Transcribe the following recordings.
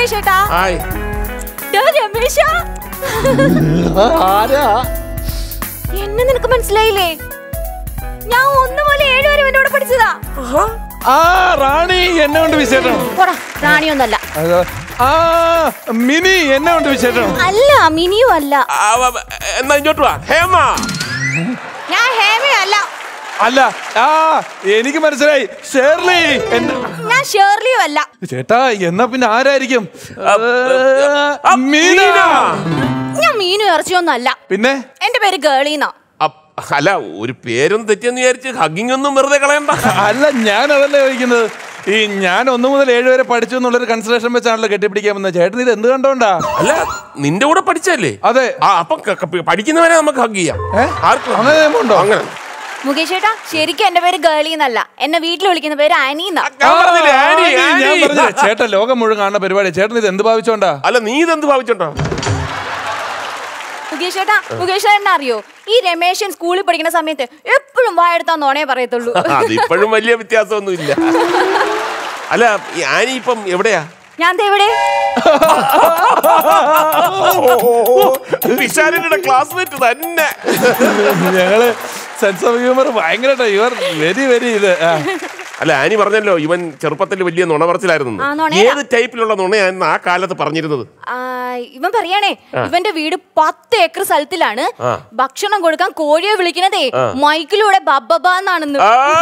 മുകേഷ് ഏട്ടാ. ഹായ്. രമേശ, എന്നെ നിനക്ക് മനസ്സിലായില്ലേ? ഞാൻ 1 മുതൽ 7 വരെ എന്നോട് പഠിച്ചതാ. റാണി എന്നെ കൊണ്ട് വിശേഷം. റാണിയൊന്നല്ല. മിനി എന്നെ കൊണ്ട് വിശേഷം. അല്ല, മിനിയും അല്ല. എന്നാ ഇങ്ങോട്ട് വാ. ഹേമ. ഞാൻ ഹേമയല്ല. അല്ല, എനിക്ക് മനസ്സിലായി, ഷേർലി. ഞാൻ ഷേർലിയും അല്ല. ചേട്ടാ, എന്നാ പിന്നെ ആരായിരിക്കും? മീന. ഞാൻ മീനും ഇറച്ചിയൊന്നും അല്ല. പിന്നെ എന്റെ പേര് ഗേളീന്നാ. അല്ല, ഒരു പേരൊന്നും തെറ്റിയെന്ന് വിചാരിച്ച് ഹഗ്ഗിങ് ഒന്നും വെറുതെ കളയണ്ട. അല്ല, ഞാൻ അതല്ലേ ചോദിക്കുന്നത്. ഞാൻ 1 മുതൽ 7 വരെ പഠിച്ചു എന്നുള്ളൊരു കൺസിഡറേഷൻ വെച്ചാണല്ലോ കെട്ടിപ്പിടിക്കാൻ വന്നത്. ചേട്ടൻ ഇത് എന്ത് കണ്ടോണ്ടാ? അല്ല, നിന്റെ കൂടെ പഠിച്ചല്ലേ? അതെ. അപ്പൊ പഠിക്കുന്നവരെ നമുക്ക് ഹഗ് ചെയ്യാം. അങ്ങനെ നിയമമുണ്ടോ? അങ്ങനെ. മുകേഷ് ഏട്ടാ, ശരിക്കും എന്റെ പേര് ഗേളീന്നല്ല. എന്നെ വീട്ടിൽ വിളിക്കുന്ന പേര് ആനിന്നാ. ചേട്ടൻ ലോകം മുഴുവൻ കാണുന്ന പരിപാടി. ചേട്ടൻ ഇത് എന്ത് ഭാവിച്ചോണ്ടാ? അല്ല, നീ ഇതെന്ത് ഭാവിച്ചോണ്ടാ? മുകേഷ് ഏട്ടാ, മുകേഷ് ഏട്ടനെ അറിയോ? ഈ രമേശൻ സ്കൂളിൽ പഠിക്കുന്ന സമയത്ത് എപ്പോഴും വായെടുത്താന്നോണേ പറയത്തുള്ളൂ. അതിപ്പോഴും വലിയ വ്യത്യാസമൊന്നും ഇല്ല. അല്ല, ആനി ഇപ്പം എവിടെയാ? ഞാൻ എവിടെ? വിശാലിന്റെ ക്ലാസ്മേറ്റ് തന്നെ. ഞങ്ങള് സെൻസ് ഓഫ് ഹ്യൂമർ ഭയങ്കര. യു ആർ വെരി വെരി ഇത്. അല്ല, ആനി പറഞ്ഞല്ലോ ഇവൻ ചെറുപ്പത്തിൽ വലിയ നുണ പറച്ചിലായിരുന്നു. ഏത് ടൈപ്പിലുള്ള നുണയായിരുന്നു ആ കാലത്ത് പറഞ്ഞിരുന്നത്? ഇവൻ പറയാണേ, ഇവന്റെ വീട് 10 ഏക്കർ സ്ഥലത്തിലാണ്. ഭക്ഷണം കൊടുക്കാൻ കോഴിയെ വിളിക്കണതേ മൈക്കിലൂടെ ബബ്ബബാന്നാണെന്ന്.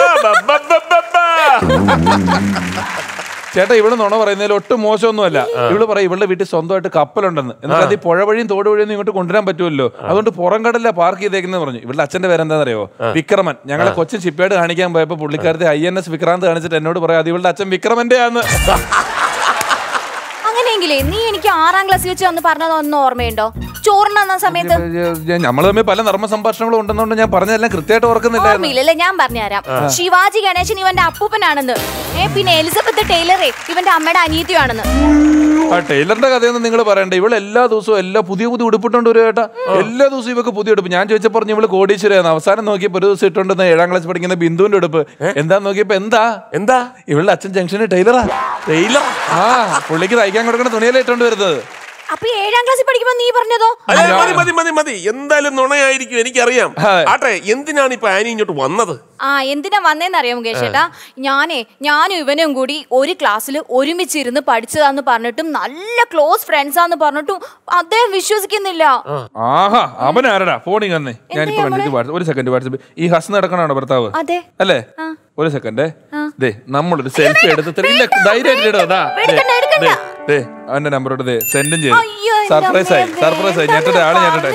ചേട്ടാ, ഇവിടെ നുണ പറയുന്നതിൽ ഒട്ടും മോശമൊന്നുമല്ല. ഇവള് പറയും ഇവളുടെ വീട്ടിൽ സ്വന്തമായിട്ട് കപ്പലുണ്ടെന്ന്. എന്നിട്ട് അത് പുഴ വഴിയും തോട് വഴിയൊന്നും ഇങ്ങോട്ട് കൊണ്ടുവരാൻ പറ്റുമല്ലോ, അതുകൊണ്ട് പുറം കടലിലാണ് പാർക്ക് ചെയ്തേക്കുന്നത് പറഞ്ഞു. ഇവളുടെ അച്ഛന്റെ പേരെന്താണെന്നറിയോ? വിക്രമൻ. ഞങ്ങളെ കൊച്ചിൻ ഷിപ്പ്യാർഡ് കാണിക്കാൻ പോയപ്പോ പുള്ളിക്കാരത്തെ INS വിക്രാന്ത് കാണിച്ചിട്ട് എന്നോട് പറയാം അത് ഇവളുടെ അച്ഛൻ വിക്രമന്റെ ആന്ന്. അങ്ങനെയെങ്കിലേ നീ എനിക്ക് 6ാം ക്ലാസ്സിൽ വെച്ച് വന്ന് പറഞ്ഞതൊന്നും ഓർമ്മയുണ്ടോ? ചോറിന സമയത്ത് നമ്മൾ തമ്മിൽ പല നർമ്മ സംഭാഷണങ്ങളും ഉണ്ടെന്നുകൊണ്ട് ഞാൻ പറഞ്ഞതെല്ലാം കൃത്യമായിട്ട് ഓർക്കുന്നില്ല. ഞാൻ പറഞ്ഞുതരാം. ശിവാജി ഗണേശൻ ഇവന്റെ അപ്പൂപ്പനാണെന്ന്. പിന്നെ എലിസബത്ത് ടൈലറെ ഇവന്റെ അമ്മയുടെ അനിയത്തിയാണെന്ന്. ആ ടൈലറിന്റെ കഥയൊന്നും നിങ്ങൾ പറയണ്ട. ഇവള് എല്ലാ ദിവസവും പുതിയ ഉടുപ്പിട്ടോണ്ട് വരും ചേട്ടാ. എല്ലാ ദിവസവും ഇവക്ക് പുതിയ ഉടുപ്പ്. ഞാൻ ചോദിച്ചപ്പോൾ പറഞ്ഞു ഇവള് കോടീശ്വരയാണ്. അവസാനം നോക്കിയപ്പോ ഒരു ദിവസം ഇട്ടോണ്ടെന്ന് 7ാം ക്ലാസ് പഠിക്കുന്ന ബിന്ദുവിന്റെ ഉടുപ്പ്. എന്താന്ന് നോക്കിയപ്പോ എന്താ ഇവളുടെ അച്ഛൻ ജംഗ്ഷനിൽ ടൈലറാ. പുള്ളിക്ക് തയ്ക്കാൻ കൊടുക്കുന്ന തുണിയല്ലേ ഇട്ടോണ്ട് വരുന്നത്. അപ്പൊ 7ാം ക്ലാസ്സിൽ പഠിക്കുമ്പോ നീ പറഞ്ഞതോ? മതി, എന്തായാലും നുണയായിരിക്കും, എനിക്കറിയാം. ആട്ടെ, എന്തിനാണ് ഇപ്പൊ ആനി ഇങ്ങോട്ട് വന്നത്? എന്തിനാ വന്നേന്നറിയാം മുകേഷ് ഏട്ടാ? ഞാനും ഇവനും കൂടി ഒരു ക്ലാസ്സിൽ ഒരുമിച്ചിരുന്ന് പഠിച്ചതാന്ന് പറഞ്ഞിട്ടും നല്ല ക്ലോസ് ഫ്രണ്ട്സാന്ന് പറഞ്ഞിട്ടും അദ്ദേഹം വിശ്വസിക്കുന്നില്ല. അവനാരടാ ഫോണിൽ വന്നേ? ഞാനിപ്പോ കണ്ടിട്ട് ഒരു സെക്കൻഡ് വാട്സപ്പ്. ഈ ഹസ് നടക്കണാണോ ഭർത്താവ്? അതെ അല്ലേ? ഒരു സെക്കൻഡ്. നമ്മളൊരു സെൽഫി എടുത്ത് ധൈര്യമായിട്ട് അവന്റെ നമ്പറോട് സെൻഡും ചെയ്തു. സർപ്രൈസ് ആയി. ഞെട്ടട്ടെ, ആള് ഞെട്ടട്ടെ.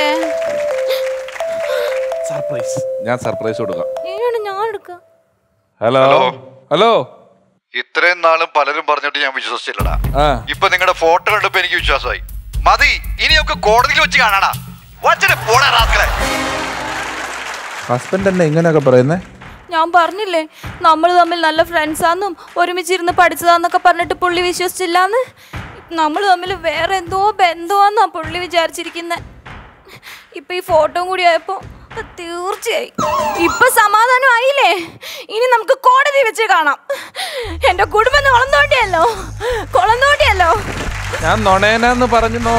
ഞാൻ സർപ്രൈസ് കൊടുക്കാം. ഹലോ. ഇത്രയും നാളും പലരും പറഞ്ഞിട്ട് ഞാൻ വിശ്വസിച്ചില്ലടാ. ഇപ്പൊ നിങ്ങളുടെ ഫോട്ടോ കണ്ടപ്പോ എനിക്ക് വിശ്വാസമായി. മതി, ഇനിയൊക്കെ കോടതിയിൽ വെച്ച് കാണാടാ. ഹസ്ബൻഡ് തന്നെ ഇങ്ങനെയൊക്കെ പറയുന്നേ? ഞാൻ പറഞ്ഞില്ലേ നമ്മൾ തമ്മിൽ നല്ല ഫ്രണ്ട്സാന്നും ഒരുമിച്ചിരുന്ന് പഠിച്ചതാന്നൊക്കെ പറഞ്ഞിട്ട് പുള്ളി വിശ്വസിച്ചില്ലാന്ന്. നമ്മൾ തമ്മിൽ വേറെ എന്തോ ബന്ധമാന്നാ പുള്ളി വിചാരിച്ചിരിക്കുന്നത്. ഇപ്പൊ ഈ ഫോട്ടോ കൂടി ആയപ്പോ തീർച്ചയായും ഇപ്പൊ സമാധാനം ആയില്ലേ? ഇനി നമുക്ക് കോടതി വെച്ച് കാണാം. എന്റെ കുടുംബം കൊളന്തോട്ടിയല്ലോ. ഞാൻ നുണേനെന്ന് പറഞ്ഞു.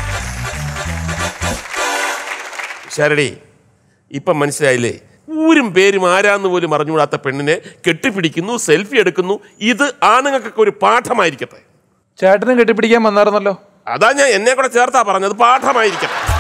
ശരടി, ഇപ്പം മനസ്സിലായില്ലേ? ഊരും പേരും ആരാന്ന് പോലും അറിഞ്ഞുകൂടാത്ത പെണ്ണിനെ കെട്ടിപ്പിടിക്കുന്നു, സെൽഫി എടുക്കുന്നു. ഇത് ആണുങ്ങൾക്കൊക്കെ ഒരു പാഠമായിരിക്കട്ടെ. ചേട്ടനും കെട്ടിപ്പിടിക്കാൻ വന്നായിരുന്നല്ലോ. അതാ ഞാൻ എന്നെ കൂടെ ചേർത്താ പറഞ്ഞത്, പാഠമായിരിക്കട്ടെ.